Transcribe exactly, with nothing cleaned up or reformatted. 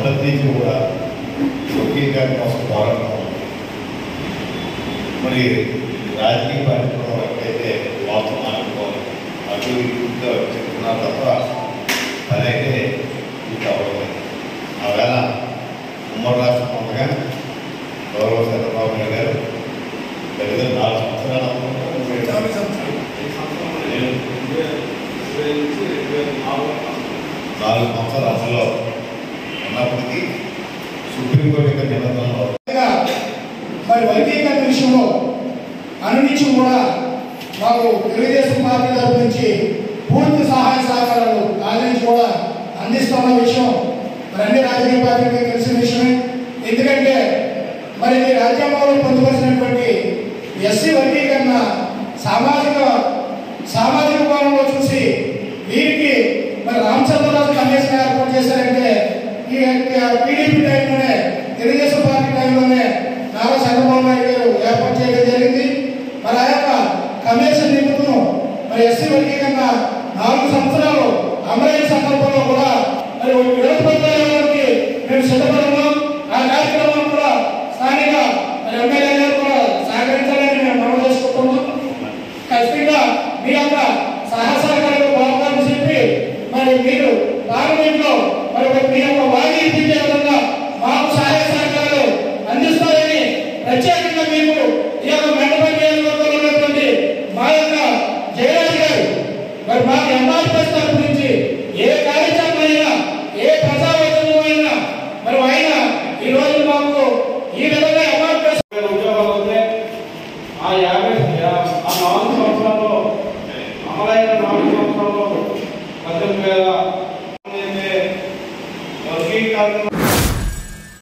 మొదటి నుంచి కూడా వర్గీకరణ కోసం పోరాటం. మరి రాజకీయ పార్టీలో అయితే వాస్తవం అనుకోవాలి, అటు ఇటుగా చెప్తున్నారు తప్ప పని అయితే ఇది అవ్వలేదు. ఆవేళ ఉమ్మడి రాష్ట్రం ఉండగా గౌరవ చంద్రబాబు నాయుడు గారు దగ్గర నాలుగు సంవత్సరాలు నాలుగు సంవత్సరాల అమల్లో ఉన్నప్పటికీ సుప్రీంకోర్టు యొక్క నిబంధనలో మరి వర్గీకరణ విషయంలో అనునిత్యం కూడా మాకు తెలుగుదేశం పార్టీ తరఫు నుంచి పూర్తి సహాయ సహకారాలు దాని నుంచి కూడా అందిస్తున్న విషయం మరి అన్ని రాజకీయ పార్టీలకు తెలిసిన విషయమే. ఎందుకంటే మరి రాజ్యాంగంలో పొందుపరిచినటువంటి ఎస్సీ వర్గీకరణ సామాజిక సామాజిక కోణంలో చూసి వీరికి మరి రామచంద్రరాజు కమిషన్ ఏర్పాటు చేశారంటే ఈ టీడీపీ టైంలోనే తెలుగుదేశం పార్టీ టైంలోనే నారా చంద్రబాబు నాయుడు గారు ఏర్పాటు చేయడం జరిగింది. మరి ఆ యొక్క కమిషన్ నిపుణులు మరి ఎస్సీ వర్గీకరణ నాలుగు సంవత్సరాలు అమలైన సందర్భంలో కూడా మరి విడత పత్రాలకి మేము సిద్ధపడుతున్నాం. ఆ కార్యక్రమం కూడా స్థానిక ఎమ్మెల్యే గారు కూడా సహకరించాలని మేము మనం చేసుకుంటున్నాం. ఖచ్చితంగా మీ యొక్క సహసహకారాలు బాగుందని చెప్పి మరి మీరు పార్లమెంట్ లో మరి మీ యొక్క వాణి ఇప్పించే విధంగా మాకు సహాయ సహకారాలు అందిస్తారని ప్రత్యేకంగా మీకు ఈ యొక్క మెండపల్లి నియోజకవర్గంలో ఉన్నటువంటి మా యొక్క జయరాజు గారు మరి మాకు ఎంఆర్ఎస్ తరఫు నుంచి ఏ కార్యక్రమం అయినా ఏ ప్రజావచనం అయినా మరి ఆయన ఈ రోజు మాకు ఈ విధంగా ఎంఆర్ఎస్ ఉద్యోగాలు వస్తే ఆ యాభై ఆ నాలుగు సంవత్సరాల్లో అమలైన నాలుగు సంవత్సరాల్లో పద్దెనిమిది వేల వర్గీకరణ